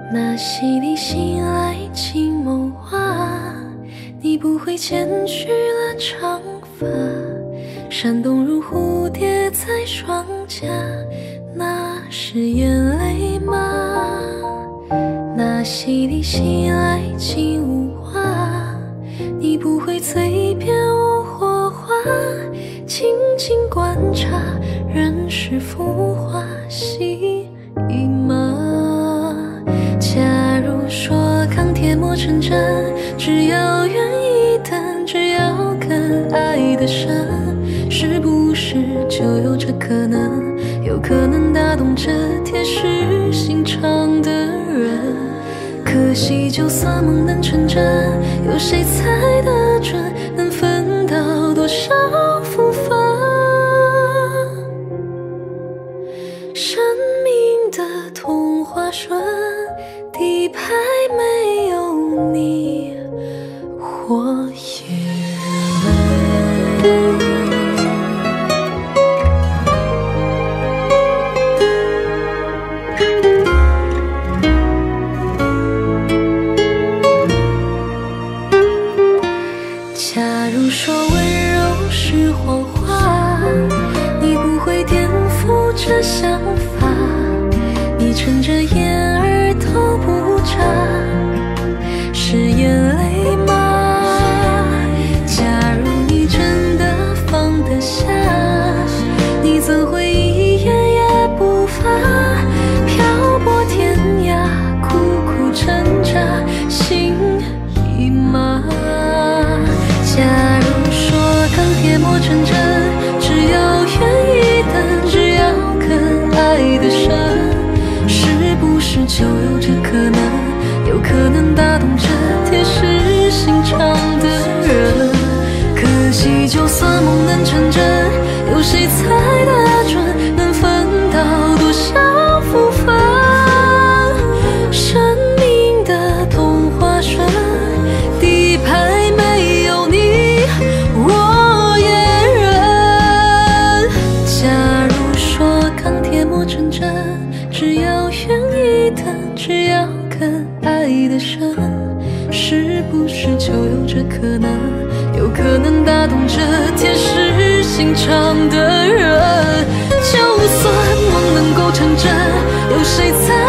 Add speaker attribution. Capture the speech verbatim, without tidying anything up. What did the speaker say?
Speaker 1: 那洗涤心爱情谋划，你不会剪去了长发，闪动如蝴蝶在双颊，那是眼泪吗？那洗涤心爱情无话，你不会嘴边无火花，静静观察人世浮华戏码。假如说钢铁磨成针，只要愿意等，只要肯爱得深，是不是就有这可能，有可能打动这铁石心肠的人？可惜就算梦能成真，有谁猜得准能分到多少福分？生命的童话顺，底牌没有你，我也认。假如说温柔是谎话，你不会颠覆这想法，你撑着眼儿都不眨，是眼泪吗？假如你真的放得下，你怎会一言也不发，漂泊天涯，苦苦挣扎，心已麻。假如说钢铁磨成针，只要愿意等，只要肯爱得深，是不是就有这可能，有可能打动这铁石心肠的人？可惜就算梦能成真，有谁猜得准能分到多少福分？生命的童话顺，底牌没有你，我也认。假如说钢铁磨成针，只要愿意等，只要肯爱得深，是不是就有这可能，有可能打动这铁石心肠的人？就算梦能够成真，有谁在